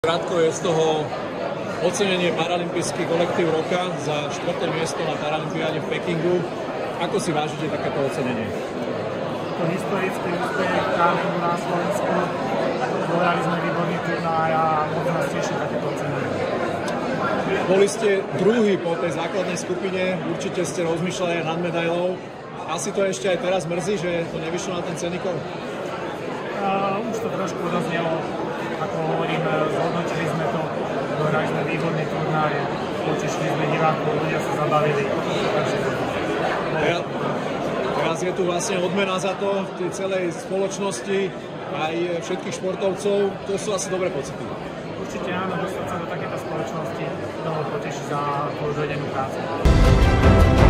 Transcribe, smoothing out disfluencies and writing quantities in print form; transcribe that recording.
Krátko je z toho ocenenie paralympijský kolektív roka za 4. miesto na Paralympiáde v Pekingu. Ako si vážite takéto ocenenie? To historický úspech kartingu na Slovensku. Dojali sme výborný turnaj a moc nás teší takéto ocenenie. Boli ste druhý po tej základnej skupine, určite ste rozmýšľali aj nad medailou. Asi to ešte aj teraz mrzí, že to nevyšlo na ten cenníkov? Už to trošku odoznelo, ako hovorím, zhodnotili sme to, dohrali sme výborný turnaj, potešili sme divákov, ľudia sa zabavili. Teraz je tu vlastne odmena za to v tej celej spoločnosti, aj všetkých športovcov, to sú asi dobré pocity. Určite áno, dostať sa do takéto spoločnosti, to poteší za odvedenú prácu.